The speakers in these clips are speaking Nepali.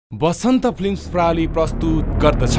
बसन्त फिल्म्स प्रणाली प्रस्तुत गर्दछ।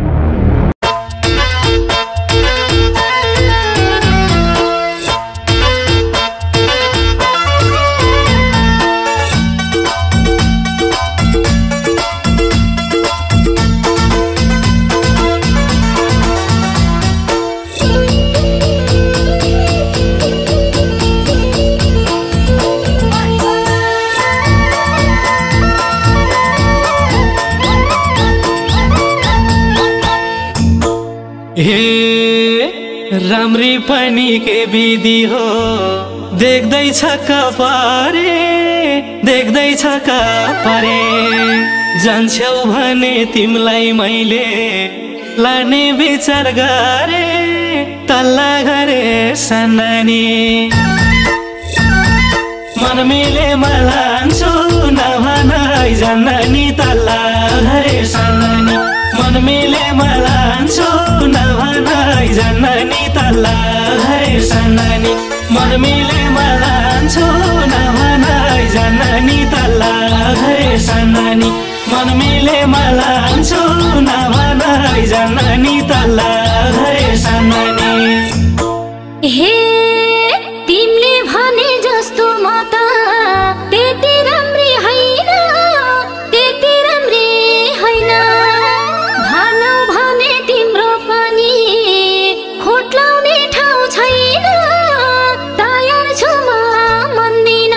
राम्री पनि के विधि हो, देख्दैछ कपारे, देख्दैछ कपारे। जान्छौ भने तिमीलाई मैले लाने विचार गरे, तल्ला गरे सन्नानी। मन मिले लान्छु नभनाइ जन्नानी, तल्ला गरे सन्नानी। मन मिले लान्छु नभनाइ जन्नानी, तल्ला गरे सन्नानी। मन मिले लान्छु नभनाइ जन्नानी, तल्ला गरे सन्नानी। मन मिले लान्छु नभनाइ जन्नानी, तल्ला गरे सन्नानी। हे तिमीले भने जस्तो म त त्यति राम्री हैन, त्यति राम्री हैन। भनौ भने तिम्रो पनि खोट लाउने ठाउँ छैन, तयार छु म मन्दिन।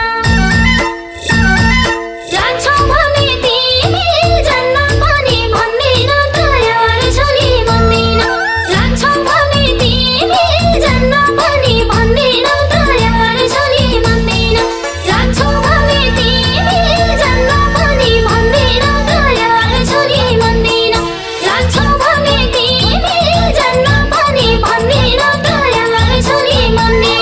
जान्छौ भने तिमी जान्न पनि भन्दिन, तयार छु नि मन्दिन। जान्छौ भने तिमी जान्न पनि भन्दिन, तयार छु नि मन्दिन। जान्छौ भने तिमी जान्न पनि भन्दिन, तयार छु नि मन्दिन। जान्छौ भने तिमी जान्न पनि भन्दिन, तयार छु नि मन्दिन।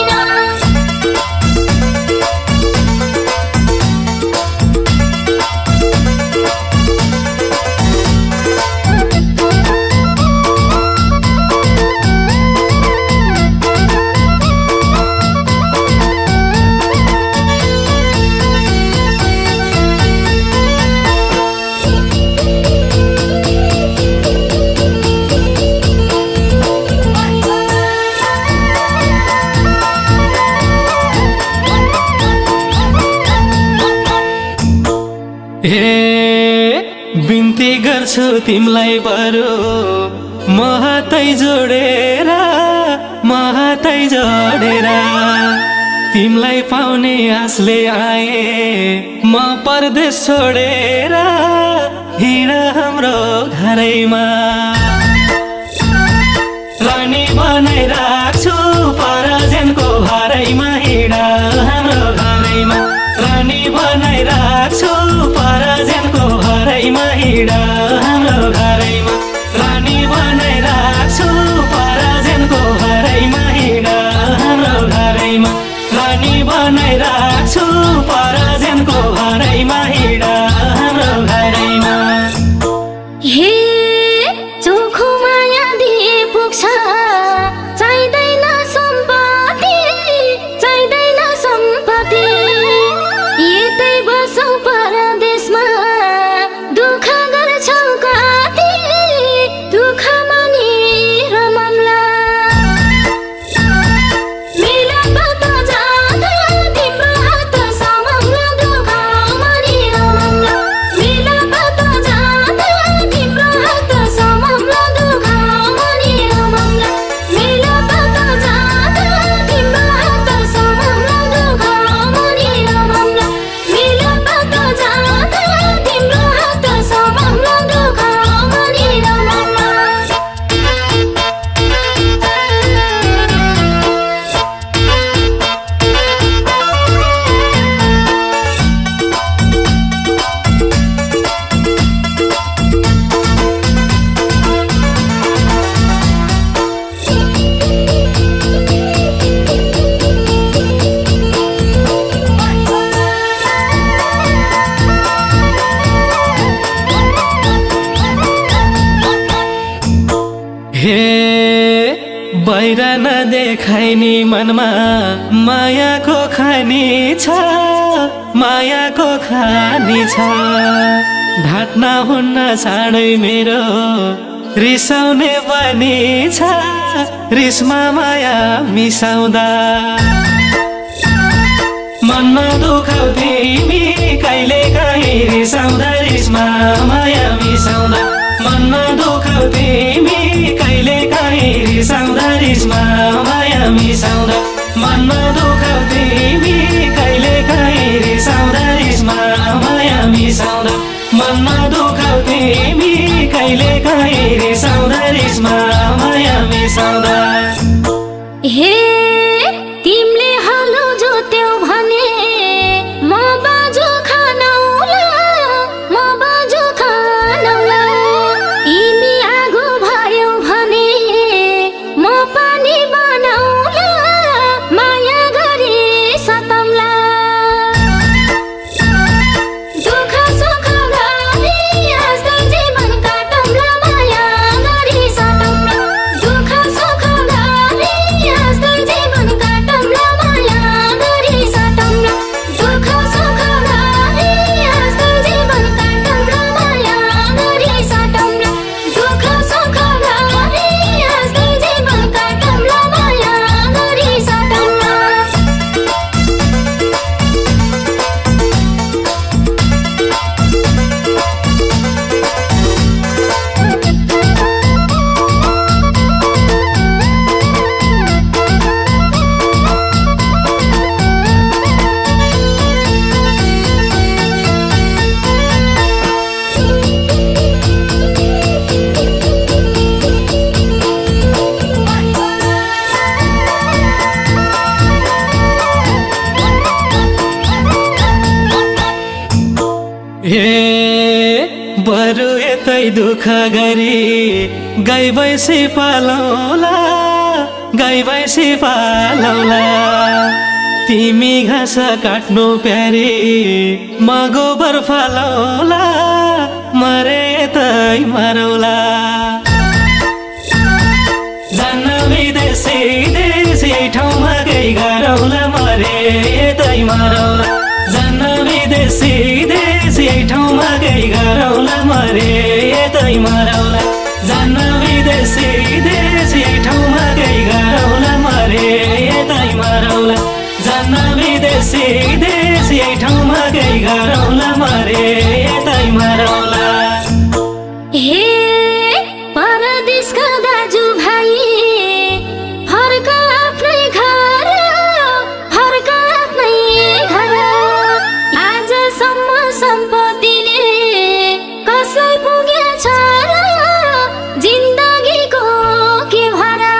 बिन्ती गर्छु तिमीलाई बरु म हातै जोडेर, म हातै जोडेर। तिमीलाई पाउने आशले आए म परदेश छोडेर, हिँड हाम्रो घरैमा। रानी बनाइराख्छु परजेनको भरैमा, हिँड हाम्रो घरैमा। रानी बनाइराख्छु परजेनको भरैमा, हिँड हाम्रो घरैमा। रानी बनाइराख्छु परजेनको भरैमा, हिँड हाम्रो घरैमा। रानी बनाइराख्छु परजेनको भरैमा, हिँड हाम्रो घरैमा। हे चोखो माया दिए पुग्छ, चाहिँदैन सम्पत्ति, चाहिँदैन सम्पत्ति। यतै बसौँ परदेशमा, दुःख गर्छौ कति, दुःखमा नि रममला। मिलनबाट जाँदा तिम्रो हात समाउला, दुःखमा नि रममला। मिलनबाट जाँदा तिम्रो हात समाउला, दुःखमा नि रममला। मिलनबाट जाँदा तिम्रो हात समाउला, दुःखमा नि रममला। मिलनबाट जाँदा तिम्रो हात समाउला, दुःखमा नि रममला। बाहिर नदेखाइ नि मनमा मायाको खानी छ, मायाको खानी छ। ढाट्न हुन्न छाडै मेरो रिसाउने पनि छ रिसमा माया मिसाउँदा मनमा दुखाउ तिमी कहिले काहीँ रिसाउँदा रिसमा माया मिसाउँदा मनमा दुखाउ तिमी कहिले काहीँ रिसाउँदा रिसमा माया मिसाउँदा मनमा दुखाउ तिमी कहिले काहीँ रिसाउँदा रिसमा माया मिसाउँदा मनमा दुखाउ तिमी कहिले काहीँ रिसाउँदा रिसमा माया मिसाउँदा हे तिमीले हालो जोत्यौ भने म बाजु खानौला म बाजु खानौला तिमी आगो भयौ भने म पानी बनाउला माया गरी सताउँला दुःख सुख गरी हाँस्दै जीवन काटौँला माया गरी सताउँला दुःख सुख गरी हाँस्दै जीवन काटौँला माया गरी सताउँला दुःख सुख गरी हाँस्दै जीवन काटौँला माया गरी सताउँला दुःख सुख गरी हाँस्दै जीवन काटौँला माया गरी सताउँला हे बरु यतै दुःख गरी गाई भैँसी पालौला गाई भैँसी पालौला तिमी घाँस काट्नु प्यारी म गोबर फालौला मरे यतै मरौला जान्न विदेशी देशी ठाउँमा केही गरौला मरे यतै मरौला जान्न विदेशी देशी ठाउँमा केही गरौला मरे यतै मरौला जान्न विदेशी देशी ठाउँमा केही गरौला मरे यतै मरौला जान्न विदेशी देशी ठाउँमा केही गरौला मरे यतै मरौला हे परदेशका दाजुभाइ फर्क आफ्नै घर फर्क आफ्नै घर आजसम्म सम्पत्तिले कसै पुगेछ र जिन्दगीको के भरा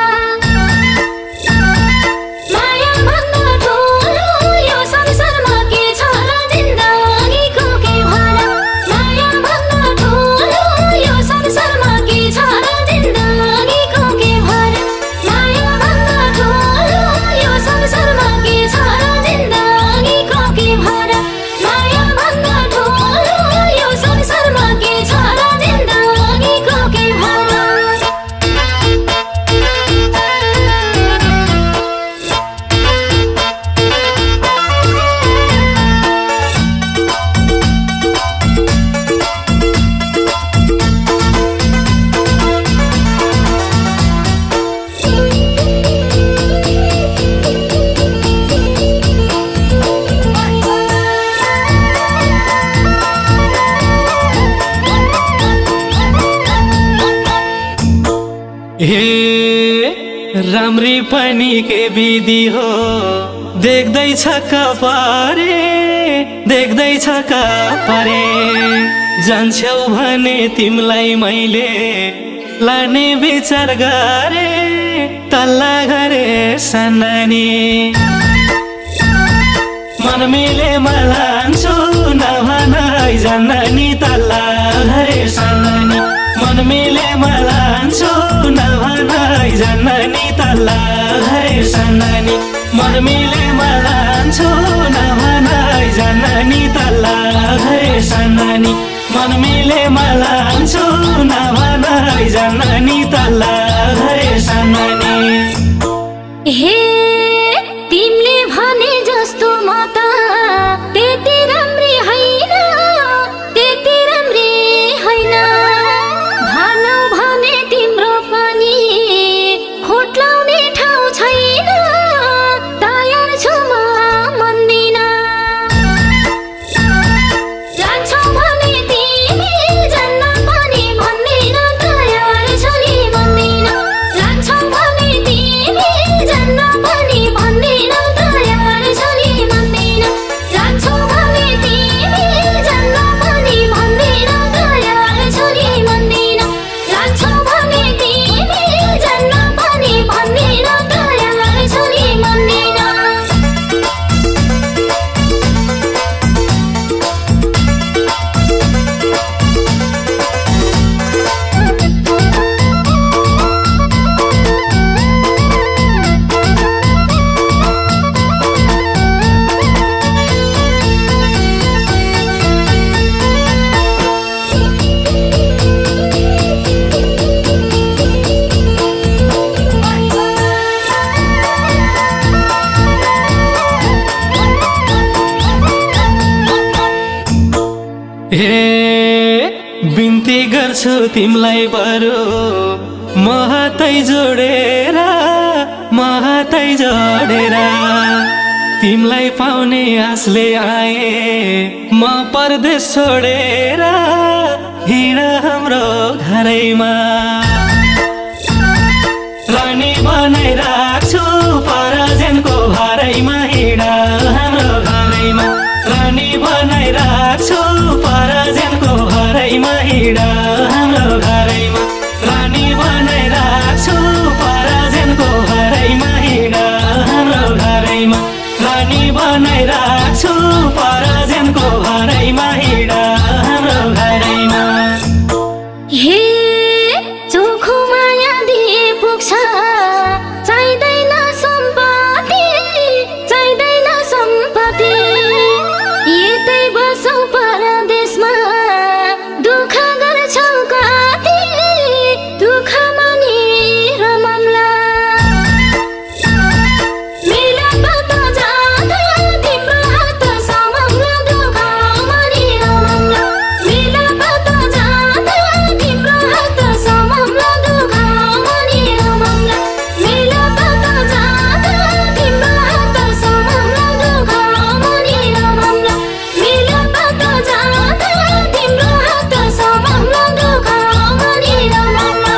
माया भन्दा ठुलो यो संसारमा के छ र जिन्दगीको के भरा माया भन्दा ठुलो यो संसारमा के छ र जिन्दगीको के भरा माया भन्दा ठुलो यो संसारमा के छ र जिन्दगीको के भरा माया भन्दा ठुलो यो संसारमा के छ र जिन्दगीको के भरा हे राम्री पनि के विधि हो देख्दैछ कपारे देख्दैछ कपारे जान्छौ भने तिमीलाई मैले लाने विचार गरे तल्ला गरे सन्नानी मन मिले लान्छु नभनाइ जन्नानी तल्ला गरे सन्नानी मन मिले लान्छु नभनाइ जन्नानी तल्ला गरे सन्नानी मन मिले लान्छु नभनाइ जन्नानी तल्ला गरे सन्नानी मन मिले लान्छु नभनाइ जन्नानी तल्ला गरे सन्नानी हे तिमीले भने जस्तो म त त्यति राम्री होइन त्यति राम्री बिन्ती गर्छु तिमीलाई बरु म हातै जोडेर तिमीलाई पाउने आशले आए म परदेश छोडेर हिँड हाम्रो घरैमा रानी बनाइ राख्छु परजनको भरैमा हिँड हाम्रो घरैमा रानी बनाइ राख्छु परजनको भरैमा हिँड हाम्रो घरैमा रानी बनाइ राख्छु परजनको भरैमा हिँड हाम्रो घरैमा रानी बनाइ राख्छु परजनको भरैमा हिँड हाम्रो घरैमा हे चोखो माया दिए पुग्छ चाहिँदैन सम्पत्ति यतै बसौँ परदेशमा दुःख गर्छौ कति दुःखमा नि रममला मिलत जाँदा तिम्रो हात सममला दुःखमा नि रममला मिलत जाँदा तिम्रो हात सममला दुःखमा नि रममला मिलत जाँदा तिम्रो हात सममला दुःखमा नि रममला मिलत जाँदा तिम्रो हात सममला दुःखमा नि रममला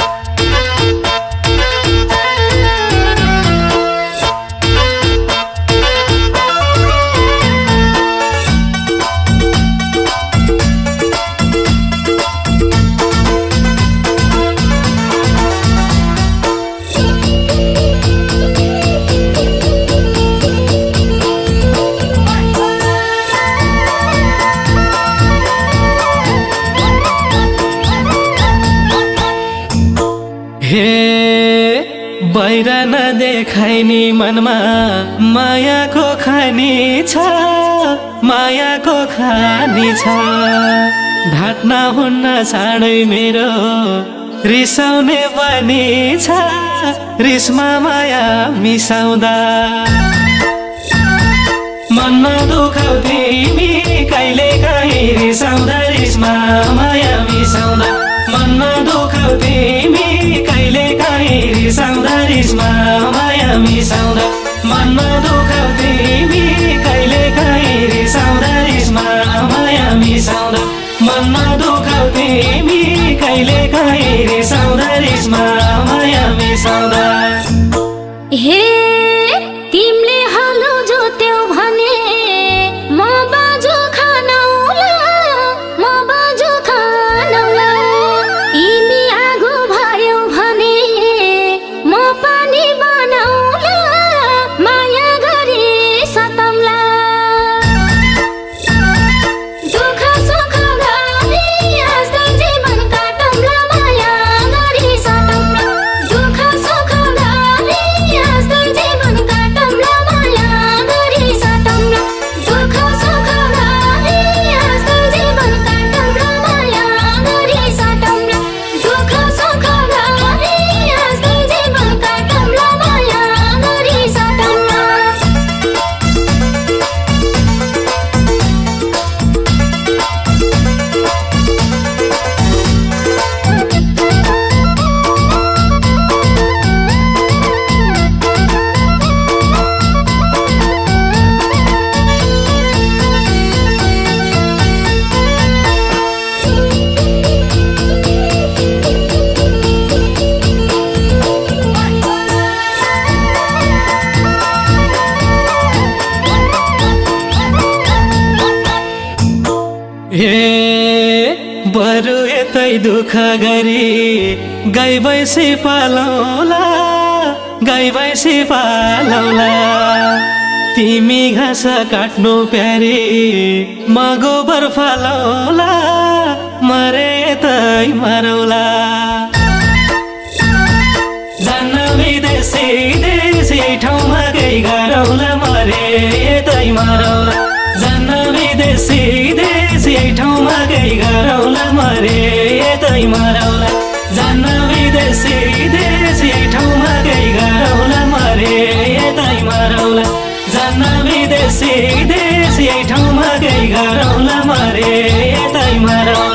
हे बाहिर नदेखाइ नि मनमा मायाको खानी छ ढाट्न हुन्न चाँडै मेरो रिसाउने पनि छ रिसमा माया मिसाउँदा मनमा दुखाउ तिमी कहिले काहीँ रिसाउँदा रिसमा माया मिसाउँदा मनमा दुखाउ तिमी कहिले काहीँ रिसाउँदा रिसमा माया मिसाउँदा मनमा दुखाउ तिमी कहिले काहीँ रिसाउँदा रिसमा माया मिसाउँदा मनमा दुखाउ तिमी कहिले काहीँ रिसाउँदा रिसमा माया मिसाउँदा हे तिमीले हालो जोत्यौ भने म बाजु खानौला तिमी आगो भर्यौ भने म पानी बनाउला माया गरी सतमला दुःख सुख गरी हाँस्दै जीवन काटौँला माया गरी सतमला दुःख सुख गरी हाँस्दै जीवन काटौँला माया गरी सतमला दुःख सुख गरी हाँस्दै जीवन काटौँला माया गरी सतमला दुःख सुख गरी हाँस्दै जीवन काटौँला माया गरी सतमला हे बरु यतै दुःख गरी गाई भैँसी पालौला तिमी घाँस काट्नु प्यारी म गोबर फालौला मरे यतै मरौला जान्न विदेशी देशी ठाउँमा केही गरौला मरे यतै मरौला जान्न विदेशी देशी ठाउँमा केही गरौला मरे यतै मरौला जान्न विदेशी देशी ठाउँमा केही गरौला मरे यतै मरौला जान्न विदेशी देशी ठाउँमा केही गरौला मरे यतै मरौला